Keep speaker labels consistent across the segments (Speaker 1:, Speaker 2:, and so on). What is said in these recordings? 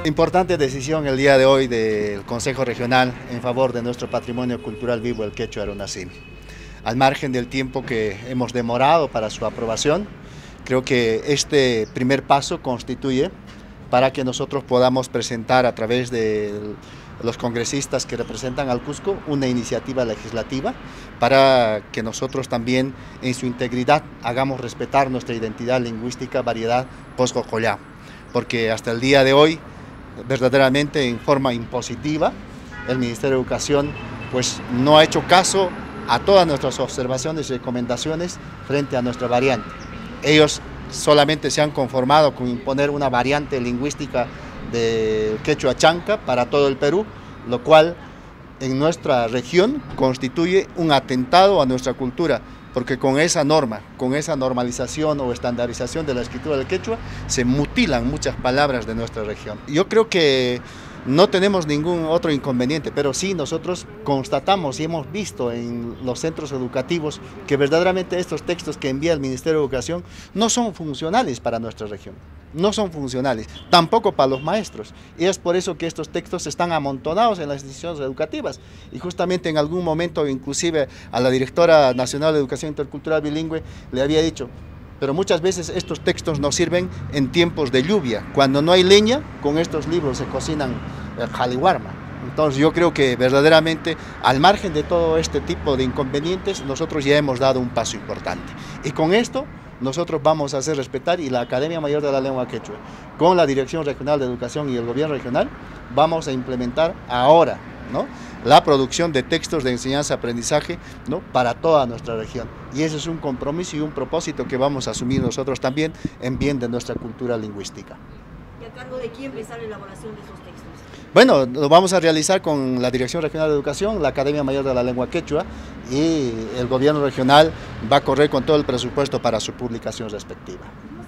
Speaker 1: Importante decisión el día de hoy del Consejo Regional en favor de nuestro patrimonio cultural vivo, el quechua Arunacimi. Al margen del tiempo que hemos demorado para su aprobación, creo que este primer paso constituye para que nosotros podamos presentar a través de los congresistas que representan al Cusco una iniciativa legislativa para que nosotros también en su integridad hagamos respetar nuestra identidad lingüística, variedad Poscocollá, porque hasta el día de hoy verdaderamente en forma impositiva el Ministerio de Educación pues no ha hecho caso a todas nuestras observaciones y recomendaciones frente a nuestra variante. Ellos solamente se han conformado con imponer una variante lingüística del quechua chanca para todo el Perú, lo cual en nuestra región constituye un atentado a nuestra cultura, porque con esa norma, con esa normalización o estandarización de la escritura del quechua, se mutilan muchas palabras de nuestra región. Yo creo que no tenemos ningún otro inconveniente, pero sí nosotros constatamos y hemos visto en los centros educativos que verdaderamente estos textos que envía el Ministerio de Educación no son funcionales para nuestra región, no son funcionales, tampoco para los maestros. Y es por eso que estos textos están amontonados en las instituciones educativas. Y justamente en algún momento, inclusive a la Directora Nacional de Educación Intercultural Bilingüe, le había dicho: pero muchas veces estos textos nos sirven en tiempos de lluvia. Cuando no hay leña, con estos libros se cocinan jaliwarma. Entonces yo creo que verdaderamente, al margen de todo este tipo de inconvenientes, nosotros ya hemos dado un paso importante. Y con esto nosotros vamos a hacer respetar, y la Academia Mayor de la Lengua Quechua, con la Dirección Regional de Educación y el Gobierno Regional, vamos a implementar ahora, ¿no?, la producción de textos de enseñanza-aprendizaje, ¿no?, para toda nuestra región. Y ese es un compromiso y un propósito que vamos a asumir nosotros también en bien de nuestra cultura lingüística.
Speaker 2: ¿Y a cargo de quién está la elaboración de esos textos?
Speaker 1: Bueno, lo vamos a realizar con la Dirección Regional de Educación, la Academia Mayor de la Lengua Quechua, y el Gobierno Regional va a correr con todo el presupuesto para su publicación respectiva.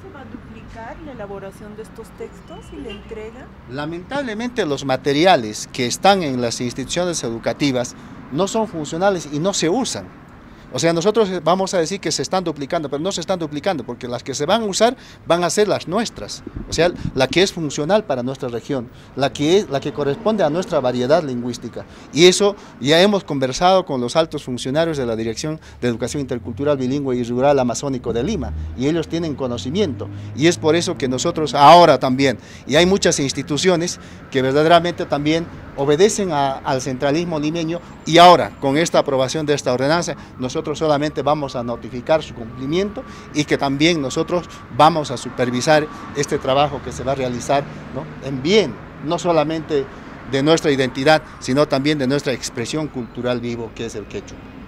Speaker 3: ¿La elaboración de estos textos y la entrega?
Speaker 1: Lamentablemente los materiales que están en las instituciones educativas no son funcionales y no se usan. O sea, nosotros vamos a decir que se están duplicando, pero no se están duplicando, porque las que se van a usar van a ser las nuestras. O sea, la que es funcional para nuestra región, la que corresponde a nuestra variedad lingüística. Y eso ya hemos conversado con los altos funcionarios de la Dirección de Educación Intercultural Bilingüe y Rural Amazónico de Lima, y ellos tienen conocimiento. Y es por eso que nosotros ahora también, y hay muchas instituciones que verdaderamente también obedecen al centralismo limeño, y ahora con esta aprobación de esta ordenanza, nosotros solamente vamos a notificar su cumplimiento, y que también nosotros vamos a supervisar este trabajo que se va a realizar, ¿no?, en bien, no solamente de nuestra identidad, sino también de nuestra expresión cultural vivo, que es el quechua.